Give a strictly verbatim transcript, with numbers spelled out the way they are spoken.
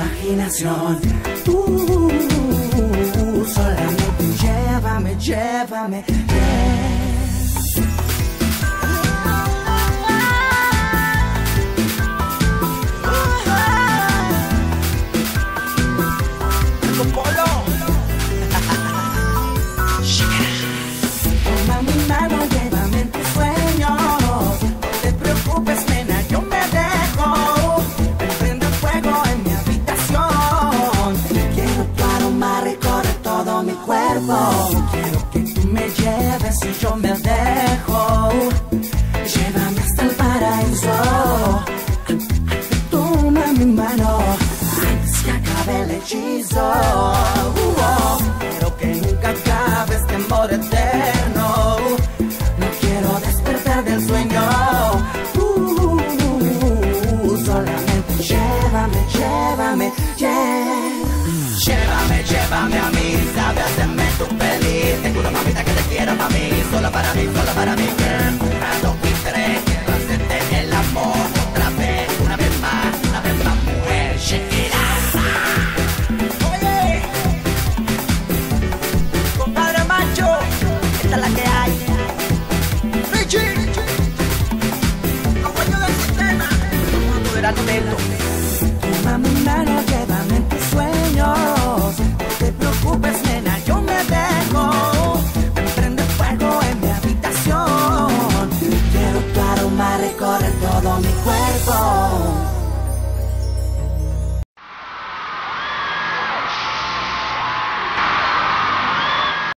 imaginación. Tú solamente llévame, llévame, yeah. Toma mi mano, llévame en tus sueños. No te preocupes, nena, yo me dejo. Me prende fuego en mi habitación. Quiero tu aroma recorre todo mi cuerpo. Quiero que tú me lleves y yo me dejo. Llévame hasta el paraíso. Toma mi mano antes que acabe el hechizo. Uh, oh. Quiero que nunca acabe este amor eterno. No quiero despertar del sueño. Uh, solamente llévame, llévame, yeah. Llévame, llévame a mí, sabes, hazme tu feliz. Te juro, mamita, que te quiero, mami. Solo para mí, solo para mí.